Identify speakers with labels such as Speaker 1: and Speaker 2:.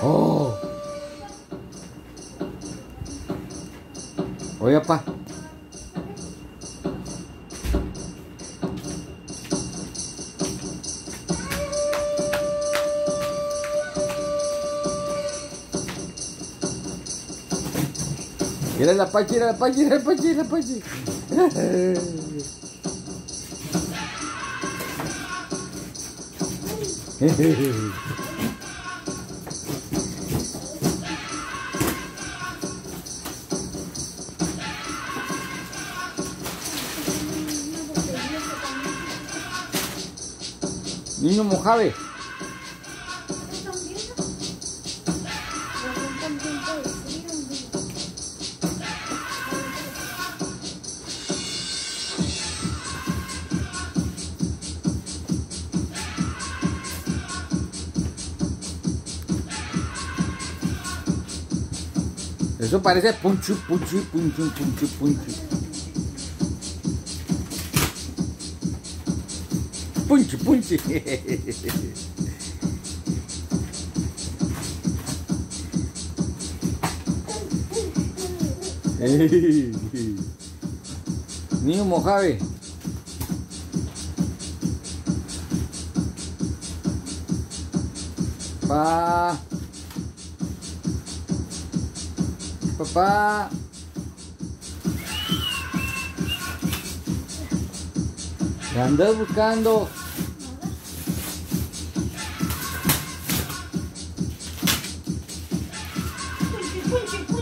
Speaker 1: Oh. Oye, papá. Mira la Pachi, mira la Pachi, mira la Pachi, mira la Pachi. Niño Mojave. Eso parece punchu, punchu, punchu, punchu, punchu. Punchu, punchu. Niño Mojave. Papá. ¿Qué andas buscando?
Speaker 2: Punchi, punchi.